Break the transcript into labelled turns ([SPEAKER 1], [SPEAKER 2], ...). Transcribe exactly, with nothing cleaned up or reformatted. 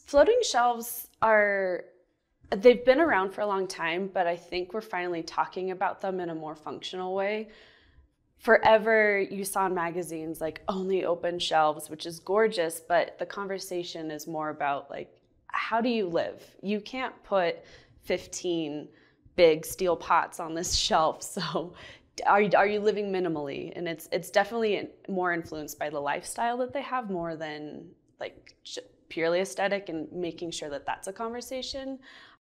[SPEAKER 1] Floating shelves are, they've been around for a long time, but I think we're finally talking about them in a more functional way. Forever, you saw in magazines like only open shelves, which is gorgeous, but the conversation is more about like, how do you live? You can't put fifteen big steel pots on this shelf, so are you, are you living minimally? And it's it's definitely more influenced by the lifestyle that they have more than like purely aesthetic, and making sure that that's a conversation.